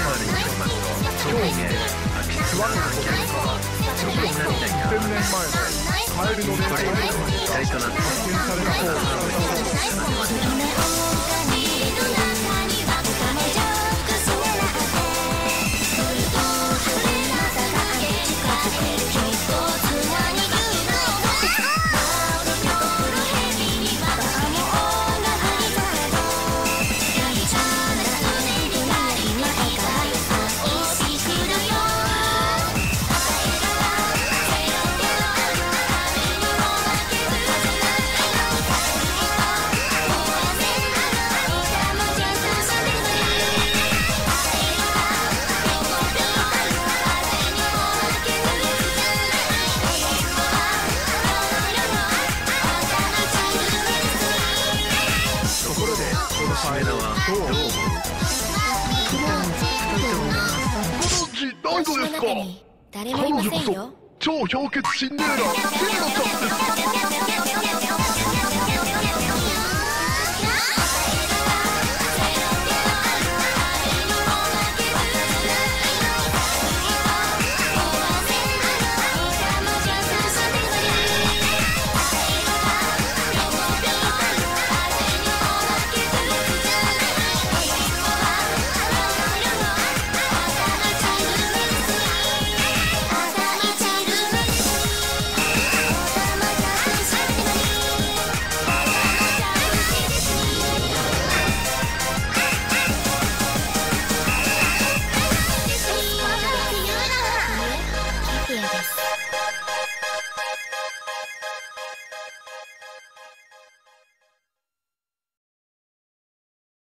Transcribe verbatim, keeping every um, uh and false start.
までにしますと上下空き巣ワンのことからどこになりたいかせんねんまえのカエルのこれ以上の時代となって発見された方がしめ縄どう思う？ 大丈夫ですか？ 誰もいませんよ。 超氷結シンデレラ、シンノちゃんです。